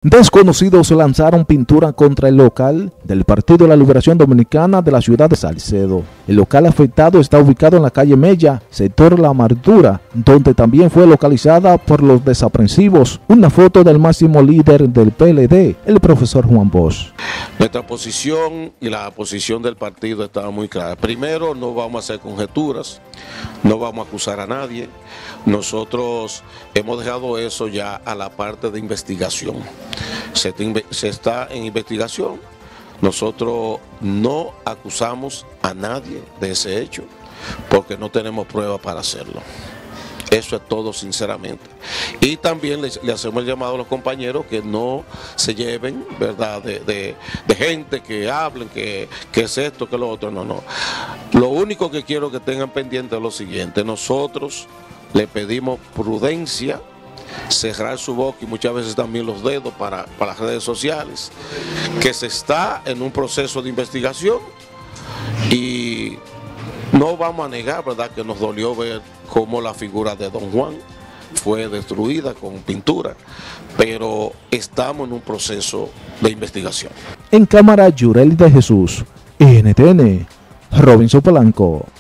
Desconocidos lanzaron pintura contra el local del Partido de la Liberación Dominicana de la ciudad de Salcedo. El local afectado está ubicado en la calle Mella, sector La Amargura, donde también fue localizada por los desaprensivos una foto del máximo líder del PLD, el profesor Juan Bosch. Nuestra posición y la posición del partido estaba muy clara. Primero, no vamos a hacer conjeturas, no vamos a acusar a nadie. Nosotros hemos dejado eso ya a la parte de investigación. Se está en investigación. Nosotros no acusamos a nadie de ese hecho porque no tenemos pruebas para hacerlo. Eso es todo, sinceramente. Y también le hacemos el llamado a los compañeros que no se lleven, ¿verdad?, de gente que hablen, que es esto, que lo otro. No. Lo único que quiero que tengan pendiente es lo siguiente. Nosotros le pedimos prudencia, cerrar su boca y muchas veces también los dedos para las redes sociales, que se está en un proceso de investigación y no vamos a negar, ¿verdad?, que nos dolió ver cómo la figura de Don Juan fue destruida con pintura, pero estamos en un proceso de investigación. En cámara, Yureli de Jesús, NTN, Robinson Polanco.